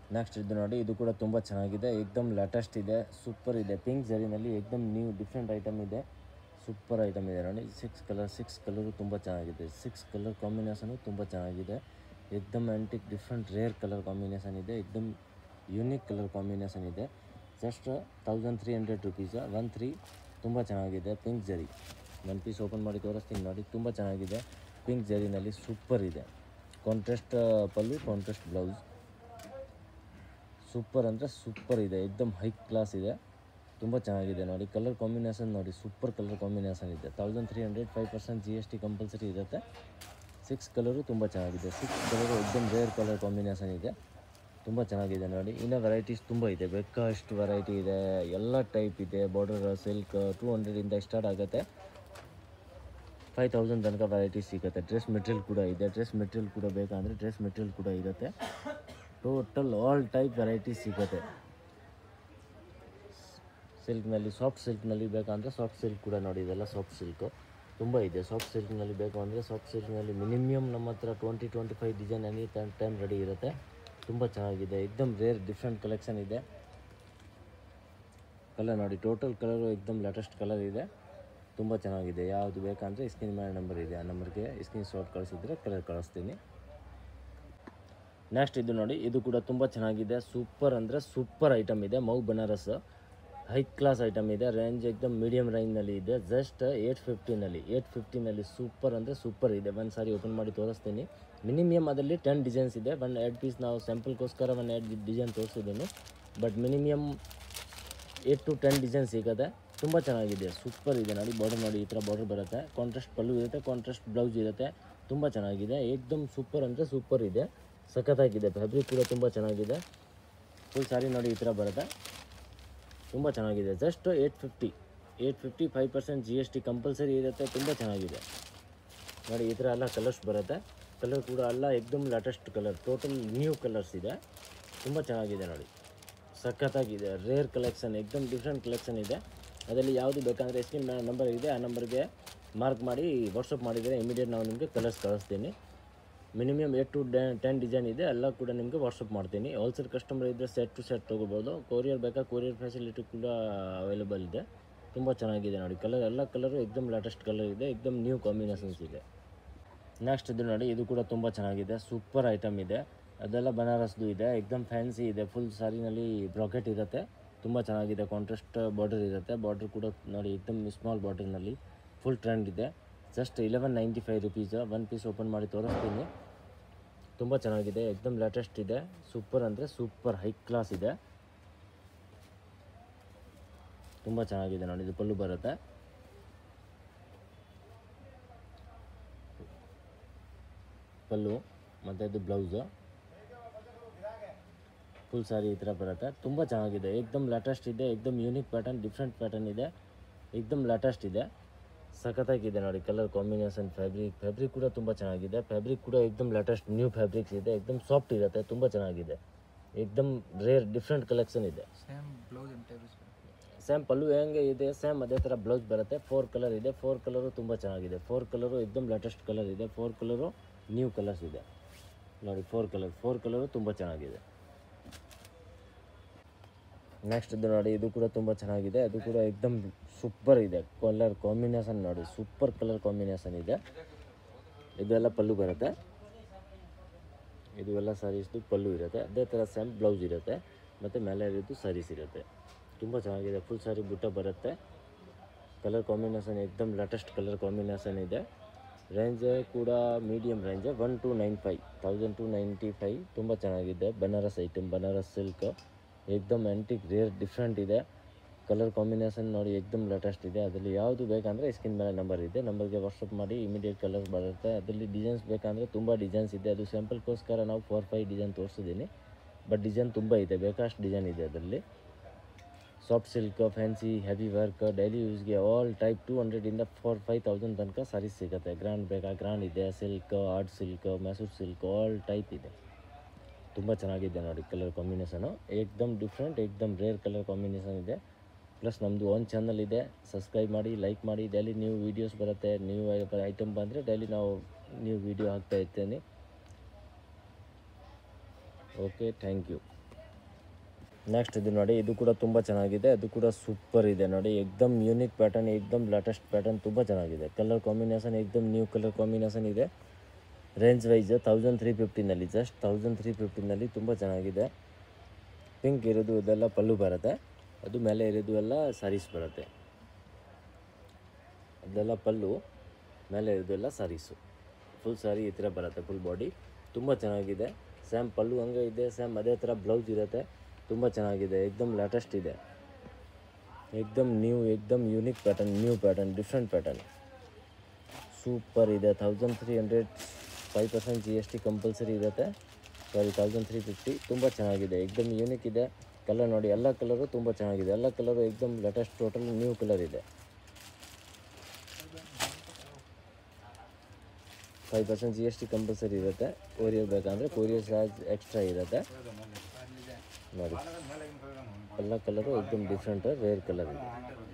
Next ಇದು ನೋಡಿ, ಇದು ಕೂಡ ತುಂಬ ಚೆನ್ನಾಗಿದೆ, ಏಕ್ದಮ್ ಲೇಟೆಸ್ಟ್ ಇದೆ, ಸೂಪರ್ ಇದೆ. ಪಿಂಕ್ ಜರಿನಲ್ಲಿ ಏಕ್ದಮ್ ನ್ಯೂ ಡಿಫ್ರೆಂಟ್ ಐಟಮ್ ಇದೆ, ಸೂಪರ್ ಐಟಮ್ ಇದೆ ನೋಡಿ. 6 ಕಲರು ತುಂಬ ಚೆನ್ನಾಗಿದೆ. 6 ಕಲರ್ ಕಾಂಬಿನೇಷನು ತುಂಬ ಚೆನ್ನಾಗಿದೆ. ಏಕ್ದಮ್ antique different rare colour combination ಇದೆ, ಏಕ್ದಮ್ ಯೂನಿಕ್ ಕಲರ್ ಕಾಂಬಿನೇಷನ್ ಇದೆ. Just 1300 rupees 13. ತುಂಬ ಚೆನ್ನಾಗಿದೆ. ಪಿಂಕ್ ಜರಿ ಒಂದು ಪೀಸ್ ಓಪನ್ ಮಾಡಿ ತೋರಿಸ್ತೀನಿ ನೋಡಿ, ತುಂಬ ಚೆನ್ನಾಗಿದೆ. ಪಿಂಕ್ ಜರಿನಲ್ಲಿ ಸೂಪರ್ ಇದೆ. Contrast pallu, contrast blouse, super ಅಂದರೆ ಸೂಪರ್ ಇದೆ, ಏಕ್ದಮ್ ಹೈ ಕ್ಲಾಸ್ ಇದೆ, ತುಂಬ ಚೆನ್ನಾಗಿದೆ ನೋಡಿ. ಕಲರ್ ಕಾಂಬಿನೇಷನ್ ನೋಡಿ, ಸೂಪರ್ ಕಲರ್ ಕಾಂಬಿನೇಷನ್ ಇದೆ. 1300, 5% GST ಕಂಪಲ್ಸರಿ ಇರುತ್ತೆ. 6 ಕಲರು ತುಂಬ ಚೆನ್ನಾಗಿದೆ. 6 ಕಲರು ಏಕ್ದಮ್ ರೇರ್ ಕಲರ್ ಕಾಂಬಿನೇಷನ್ ಇದೆ, ತುಂಬ ಚೆನ್ನಾಗಿದೆ ನೋಡಿ. ಇನ್ನು ವೆರೈಟೀಸ್ ತುಂಬ ಇದೆ, ಬೇಕಾಷ್ಟು ವೆರೈಟಿ ಇದೆ, ಎಲ್ಲ ಟೈಪ್ ಇದೆ. ಬಾರ್ಡರ್ ಸಿಲ್ಕ್ 200ಇಂದ ಸ್ಟಾರ್ಟ್ ಆಗುತ್ತೆ, 5000 ತನಕ ವೆರೈಟೀಸ್ ಸಿಗುತ್ತೆ. ಡ್ರೆಸ್ ಮೆಟೀರಿಯಲ್ ಕೂಡ ಇದೆ, ಡ್ರೆಸ್ ಮೆಟೀರಿಯಲ್ ಕೂಡ ಬೇಕಂದರೆ ಡ್ರೆಸ್ ಮೆಟೀರಿಯಲ್ ಕೂಡ ಇರುತ್ತೆ. ಟೋಟಲ್ ಆಲ್ ಟೈಪ್ ವೆರೈಟೀಸ್ ಸಿಗುತ್ತೆ. ಸಿಲ್ಕ್ನಲ್ಲಿ ಸಾಫ್ಟ್ ಸಿಲ್ಕ್ನಲ್ಲಿ ಬೇಕಂದರೆ ಸಾಫ್ಟ್ ಸಿಲ್ಕ್ ಕೂಡ ನೋಡಿ, ಇದೆಲ್ಲ ಸಾಫ್ಟ್ ಸಿಲ್ಕು ತುಂಬ ಇದೆ. ಸಾಫ್ಟ್ ಸಿಲ್ಕ್ನಲ್ಲಿ ಬೇಕು ಅಂದರೆ ಸಾಫ್ಟ್ ಸಿಲ್ಕ್ನಲ್ಲಿ ಮಿನಿಮಮ್ ನಮ್ಮ ಹತ್ರ 20-25 ಡಿಸೈನ್ ಎನಿ ಟೈಮ್ ರೆಡಿ ಇರುತ್ತೆ, ತುಂಬ ಚೆನ್ನಾಗಿದೆ. ಏಕ್ದಮ್ ರೇರ್ ಡಿಫ್ರೆಂಟ್ ಕಲೆಕ್ಷನ್ ಇದೆ. ಕಲರ್ ನೋಡಿ, ಟೋಟಲ್ ಕಲರು ಏಕ್ದಮ್ ಲೇಟೆಸ್ಟ್ ಕಲರ್ ಇದೆ, ತುಂಬ ಚೆನ್ನಾಗಿದೆ. ಯಾವುದು ಬೇಕಂದರೆ ಸ್ಕ್ರೀನ್ ಮೇಲೆ ನಂಬರ್ ಇದೆ, ಆ ನಂಬರ್ಗೆ ಸ್ಕ್ರೀನ್ ಶಾಟ್ ಕಳಿಸಿದ್ರೆ ಕಲರ್ ಕಳಿಸ್ತೀನಿ. ನೆಕ್ಸ್ಟ್ ಇದು ನೋಡಿ, ಇದು ಕೂಡ ತುಂಬ ಚೆನ್ನಾಗಿದೆ, ಸೂಪರ್ ಅಂದರೆ ಸೂಪರ್ ಐಟಮ್ ಇದೆ. ಮೌ ಬನಾರಸ್ ಹೈ ಕ್ಲಾಸ್ ಐಟಮ್ ಇದೆ. ರೇಂಜ್ ಏಕ್ದಮ್ ಮೀಡಿಯಮ್ ರೇಂಜ್ನಲ್ಲಿ ಇದೆ. ಜಸ್ಟ್ 850ನಲ್ಲಿ ಸೂಪರ್ ಅಂದರೆ ಸೂಪರ್ ಇದೆ. ಒಂದು ಸಾರಿ ಓಪನ್ ಮಾಡಿ ತೋರಿಸ್ತೀನಿ. ಮಿನಿಮಮ್ ಅದರಲ್ಲಿ 10 ಡಿಸೈನ್ಸ್ ಇದೆ. 1 ಪೀಸ್ ನಾವು ಸ್ಯಾಂಪಲ್ಗೋಸ್ಕರ 1 ಡಿಸೈನ್ ತೋರಿಸಿದ್ದೀನಿ, ಬಟ್ ಮಿನಿಮಮ್ 8 to 10 ಡಿಸೈನ್ ಸಿಗುತ್ತೆ. ತುಂಬ ಚೆನ್ನಾಗಿದೆ, ಸೂಪರ್ ಇದೆ ನೋಡಿ. ಬಾರ್ಡರ್ ನೋಡಿ, ಈ ಥರ ಬಾರ್ಡರ್ ಬರುತ್ತೆ, ಕಾಂಟ್ರಾಸ್ಟ್ ಪಲ್ಲು ಇರುತ್ತೆ, ಕಾಂಟ್ರಾಸ್ಟ್ ಬ್ಲೌಸ್ ಇರುತ್ತೆ, ತುಂಬ ಚೆನ್ನಾಗಿದೆ. ಏಕ್ದಮ್ ಸೂಪರ್ ಅಂದರೆ ಸೂಪರ್ ಇದೆ, ಸಖತ್ತಾಗಿದೆ. ಫ್ಯಾಬ್ರಿಕ್ ಕೂಡ ತುಂಬ ಚೆನ್ನಾಗಿದೆ. ಫುಲ್ ಸಾರಿ ನೋಡಿ ಈ ಥರ ಬರುತ್ತೆ, ತುಂಬ ಚೆನ್ನಾಗಿದೆ. ಜಸ್ಟ್ 850 5% GST ಕಂಪಲ್ಸರಿ ಇರುತ್ತೆ, ತುಂಬ ಚೆನ್ನಾಗಿದೆ ನೋಡಿ. ಈ ಥರ ಎಲ್ಲ ಕಲರ್ಸ್ ಬರುತ್ತೆ, ಕಲರ್ ಕೂಡ ಎಲ್ಲ ಏಕ್ದಮ್ latest colour, total new colours ಇದೆ, ತುಂಬ ಚೆನ್ನಾಗಿದೆ ನೋಡಿ, ಸಖತ್ತಾಗಿದೆ. ರೇರ್ ಕಲೆಕ್ಷನ್, ಏಕ್ದಮ್ ಡಿಫ್ರೆಂಟ್ ಕಲೆಕ್ಷನ್ ಇದೆ. ಅದರಲ್ಲಿ ಯಾವುದು ಬೇಕಂದರೆ ಸ್ಕ್ರೀನ್ ಮೇಲೆ ನಂಬರ್ ಇದೆ, ಆ ನಂಬರ್ಗೆ ಮಾರ್ಕ್ ಮಾಡಿ ವಾಟ್ಸಪ್ ಮಾಡಿದರೆ ಇಮಿಡಿಯೇಟ್ ನಾವು ನಿಮಗೆ ಕಲರ್ಸ್ ಕಳಿಸ್ತೀನಿ. ಮಿನಿಮಮ್ 8 to 10 ಡಿಸೈನ್ ಇದೆ, ಎಲ್ಲ ಕೂಡ ನಿಮಗೆ ವಾಟ್ಸಪ್ ಮಾಡ್ತೀನಿ. ಹೋಲ್ಸೇಲ್ ಕಸ್ಟಮರ್ ಇದ್ದರೆ ಸೆಟ್ ಟು ಸೆಟ್ ತೊಗೋಬೋದು. ಕೊರಿಯರ್ ಬೇಕಾ, ಕೊರಿಯರ್ ಫೆಸಿಲಿಟಿ ಕೂಡ ಅವೈಲೇಬಲ್ ಇದೆ, ತುಂಬ ಚೆನ್ನಾಗಿದೆ ನೋಡಿ. ಕಲರ್ ಎಲ್ಲ ಕಲರು ಏಕ್ದಮ್ ಲೇಟೆಸ್ಟ್ ಕಲರ್ ಇದೆ, ಏಕ್ದಮ್ ನ್ಯೂ ಕಾಂಬಿನೇಷನ್ಸ್ ಇದೆ. ನೆಕ್ಸ್ಟ್ ಇದು ನೋಡಿ, ಇದು ಕೂಡ ತುಂಬ ಚೆನ್ನಾಗಿದೆ, ಸೂಪರ್ ಐಟಮ್ ಇದೆ. ಅದೆಲ್ಲ ಬನಾರಸ್ದು ಇದೆ, ಏಕ್ದಮ್ ಫ್ಯಾನ್ಸಿ ಇದೆ. ಫುಲ್ ಸಾರಿನಲ್ಲಿ ಬ್ರಾಕೆಟ್ ಇರುತ್ತೆ, ತುಂಬ ಚೆನ್ನಾಗಿದೆ. ಕಾಂಟ್ರಾಸ್ಟ್ ಬಾರ್ಡರ್ ಇರುತ್ತೆ, ಬಾರ್ಡರ್ ಕೂಡ ನೋಡಿ ಏಕ್ದಮ್ ಸ್ಮಾಲ್ ಬಾರ್ಡರ್ನಲ್ಲಿ ಫುಲ್ ಟ್ರೆಂಡ್ ಇದೆ. Just 1195 rupees. ಒಂದು ಪೀಸ್ ಓಪನ್ ಮಾಡಿ ತೋರಿಸ್ತೀನಿ, ತುಂಬ ಚೆನ್ನಾಗಿದೆ, ಏಕ್ದಮ್ ಲೇಟೆಸ್ಟ್ ಇದೆ, ಸೂಪರ್ ಅಂದರೆ ಸೂಪರ್ ಹೈ ಕ್ಲಾಸ್ ಇದೆ, ತುಂಬ ಚೆನ್ನಾಗಿದೆ ನೋಡಿ. ಇದು ಪಲ್ಲು ಬರುತ್ತೆ, ಪಲ್ಲು ಮತ್ತು ಇದು ಬ್ಲೌಸು. ಫುಲ್ ಸಾರಿ ಈ ಥರ ಬರುತ್ತೆ, ತುಂಬ ಚೆನ್ನಾಗಿದೆ. ಏಕ್ದಮ್ ಲೇಟೆಸ್ಟ್ ಇದೆ, ಏಕ್ದಮ್ ಯೂನಿಕ್ ಪ್ಯಾಟರ್ನ್, ಡಿಫ್ರೆಂಟ್ ಪ್ಯಾಟರ್ನ್ ಇದೆ, ಏಕ್ದಮ್ ಲೇಟೆಸ್ಟ್ ಇದೆ, ಸಖತ್ತಾಗಿದೆ ನೋಡಿ. ಕಲರ್ ಕಾಂಬಿನೇಷನ್, ಫ್ಯಾಬ್ರಿಕ್ ಕೂಡ ತುಂಬ ಚೆನ್ನಾಗಿದೆ. ಫ್ಯಾಬ್ರಿಕ್ ಕೂಡ ಏಕ್ದಮ್ ಲೇಟೆಸ್ಟ್ ನ್ಯೂ ಫ್ಯಾಬ್ರಿಕ್ಸ್ ಇದೆ, ಏಕ್ದಮ್ ಸಾಫ್ಟ್ ಇರುತ್ತೆ, ತುಂಬ ಚೆನ್ನಾಗಿದೆ. ಏಕ್ದಮ್ ರೇರ್ ಡಿಫ್ರೆಂಟ್ ಕಲೆಕ್ಷನ್ ಇದೆ. ಸೇಮ್ ಪಲ್ಲು ಹೆಂಗೆ ಇದೆ ಸೇಮ್ ಅದೇ ಥರ ಬ್ಲೌಸ್ ಬರುತ್ತೆ. 4 ಕಲರ್ ಇದೆ, 4 ಕಲರು ತುಂಬ ಚೆನ್ನಾಗಿದೆ. 4 ಕಲರು ಏಕ್ದಮ್ ಲೇಟೆಸ್ಟ್ ಕಲರ್ ಇದೆ, 4 ಕಲರು ನ್ಯೂ ಕಲರ್ಸ್ ಇದೆ ನೋಡಿ. 4 ಕಲರು ತುಂಬ ಚೆನ್ನಾಗಿದೆ. ನೆಕ್ಸ್ಟ್ ಇದು ನೋಡಿ, ಇದು ಕೂಡ ತುಂಬ ಚೆನ್ನಾಗಿದೆ, ಅದು ಕೂಡ ಏಕ್ದಮ್ ಸೂಪರ್ ಇದೆ. ಕಲರ್ ಕಾಂಬಿನೇಷನ್ ನೋಡಿ, ಸೂಪರ್ ಕಲರ್ ಕಾಂಬಿನೇಷನ್ ಇದೆ. ಇದೆಲ್ಲ ಪಲ್ಲು ಬರುತ್ತೆ, ಇದು ಎಲ್ಲ ಸಾರೀಸ್ದು ಪಲ್ಲು ಇರುತ್ತೆ, ಅದೇ ಥರ ಸೇಮ್ ಬ್ಲೌಸ್ ಇರುತ್ತೆ, ಮತ್ತು ಮೇಲೆ ಇದು ಸಾರೀಸ್ ಇರುತ್ತೆ, ತುಂಬ ಚೆನ್ನಾಗಿದೆ. ಫುಲ್ ಸಾರಿ ಬುಟ್ಟ ಬರುತ್ತೆ. ಕಲರ್ ಕಾಂಬಿನೇಷನ್ ಏಕ್ದಮ್ ಲೇಟೆಸ್ಟ್ ಕಲರ್ ಕಾಂಬಿನೇಷನ್ ಇದೆ. ರೇಂಜ್ ಕೂಡ ಮೀಡಿಯಮ್ ರೇಂಜ್, 1295 ತುಂಬ ಚೆನ್ನಾಗಿದೆ. ಬನಾರಸ್ ಐಟಮ್, ಬನಾರಸ್ ಸಿಲ್ಕ್, ಏಕ್ದಮ್ ಆ್ಯಂಟಿಕ್ ರೇರ್ ಡಿಫ್ರೆಂಟ್ ಇದೆ. ಕಲರ್ ಕಾಂಬಿನೇಷನ್ ನೋಡಿ ಏಕ್ದಮ್ ಲೇಟೆಸ್ಟ್ ಇದೆ. ಅದರಲ್ಲಿ ಯಾವುದು ಬೇಕಂದರೆ ಸ್ಕ್ರೀನ್ ಮೇಲೆ ನಂಬರ್ ಇದೆ, ನಂಬರ್ಗೆ ವಾಟ್ಸಪ್ ಮಾಡಿ ಇಮಿಡಿಯೇಟ್ ಕಲರ್ಸ್ ಬರುತ್ತೆ. ಅದರಲ್ಲಿ ಡಿಸೈನ್ಸ್ ಬೇಕಂದರೆ ತುಂಬ ಡಿಸೈನ್ಸ್ ಇದೆ, ಅದು ಸ್ಯಾಂಪಲ್ಗೋಸ್ಕರ ನಾವು 4-5 ಡಿಸೈನ್ ತೋರಿಸಿದ್ದೀನಿ, ಬಟ್ ಡಿಸೈನ್ ತುಂಬ ಇದೆ, ಬೇಕಾಷ್ಟು ಡಿಸೈನ್ ಇದೆ ಅದರಲ್ಲಿ. Soft silk, fancy, heavy work, daily ಯೂಸ್ಗೆ ಆಲ್ ಟೈಪ್ 200ಇಂದ 4-5,000 ತನಕ ಸಾರೀಸ್ ಸಿಗುತ್ತೆ. ಗ್ರ್ಯಾಂಡ್ ಬೇಕಾ ಗ್ರ್ಯಾಂಡ್ ಇದೆ, silk, art silk, Mysore silk, all type ಇದೆ, ತುಂಬ ಚೆನ್ನಾಗಿದೆ ನೋಡಿ. ಕಲರ್ ಕಾಂಬಿನೇಷನು ಏಕ್ದಮ್ ಡಿಫ್ರೆಂಟ್, ಏಕ್ದಮ್ ರೇರ್ ಕಲರ್ ಕಾಂಬಿನೇಷನ್ ಇದೆ. ಪ್ಲಸ್ ನಮ್ಮದು ಒಂದು ಚಾನಲ್ ಇದೆ, ಸಬ್ಸ್ಕ್ರೈಬ್ ಮಾಡಿ, ಲೈಕ್ ಮಾಡಿ. ಡೈಲಿ ನ್ಯೂ ವೀಡಿಯೋಸ್ ಬರುತ್ತೆ, ನ್ಯೂ ಐಟಮ್ ಬಂದರೆ ಡೈಲಿ ನಾವು ನ್ಯೂ ವೀಡಿಯೋ ಹಾಕ್ತಾ ಇರ್ತೇನೆ. Okay, thank you. ನೆಕ್ಸ್ಟ್ ಇದು ನೋಡಿ, ಇದು ಕೂಡ ತುಂಬ ಚೆನ್ನಾಗಿದೆ, ಅದು ಕೂಡ ಸೂಪರ್ ಇದೆ ನೋಡಿ. ಏಕ್ದಮ್ ಯೂನಿಕ್ ಪ್ಯಾಟರ್ನ್, ಏಕ್ದಮ್ ಲೇಟೆಸ್ಟ್ ಪ್ಯಾಟರ್ನ್, ತುಂಬ ಚೆನ್ನಾಗಿದೆ. ಕಲರ್ ಕಾಂಬಿನೇಷನ್ ಏಕ್ದಮ್ ನ್ಯೂ ಕಲರ್ ಕಾಂಬಿನೇಷನ್ ಇದೆ. ರೇಂಜ್ ವೈಸ್ 1350ನಲ್ಲಿ, ಜಸ್ಟ್ 1350ನಲ್ಲಿ ತುಂಬ ಚೆನ್ನಾಗಿದೆ. ಪಿಂಕ್ ಇರೋದು ಇದೆಲ್ಲ ಪಲ್ಲು ಬರುತ್ತೆ, ಅದು ಮೇಲೆ ಇರೋದು ಎಲ್ಲ ಸಾರೀಸ್ ಬರುತ್ತೆ. ಅದೆಲ್ಲ ಪಲ್ಲು, ಮೇಲೆ ಇರೋದೆಲ್ಲ ಸಾರೀಸು. ಫುಲ್ ಸಾರಿ ಈ ಥರ ಬರುತ್ತೆ, ಫುಲ್ ಬಾಡಿ ತುಂಬ ಚೆನ್ನಾಗಿದೆ. ಸೇಮ್ ಪಲ್ಲು ಹಂಗೆ ಇದೆ, ಸೇಮ್ ಅದೇ ಥರ ಬ್ಲೌಸ್ ಇರುತ್ತೆ. ತುಂಬ ಚೆನ್ನಾಗಿದೆ, ಏಕ್ದಮ್ ಲೇಟೆಸ್ಟ್ ಇದೆ, ಏಕ್ದಮ್ ನ್ಯೂ, ಏಕ್ದಮ್ unique pattern, new pattern, different pattern, super ಇದೆ. 1300, 5% GST ಕಂಪಲ್ಸರಿ ಇರುತ್ತೆ. ಸಾರಿ 1350, ತುಂಬ ಚೆನ್ನಾಗಿದೆ, ಏಕ್ದಮ್ ಯೂನಿಕ್ ಇದೆ. ಕಲರ್ ನೋಡಿ, ಎಲ್ಲ ಕಲರು ತುಂಬ ಚೆನ್ನಾಗಿದೆ, ಎಲ್ಲ ಕಲರು ಏಕ್ದಮ್ ಲೇಟೆಸ್ಟ್, ಟೋಟಲ್ ನ್ಯೂ ಕಲರ್ ಇದೆ. 5% GST ಕಂಪಲ್ಸರಿ ಇರುತ್ತೆ. ಕೊರಿಯರ್ ಬೇಕಂದರೆ ಕೊರಿಯರ್ ಚಾರ್ಜ್ ಎಕ್ಸ್ಟ್ರಾ ಇರುತ್ತೆ. ನೋಡಿ ಎಲ್ಲ ಕಲರು ಏಕ್ದಮ್ ಡಿಫ್ರೆಂಟ್ ರೇರ್ ಕಲರ್ ಇದೆ.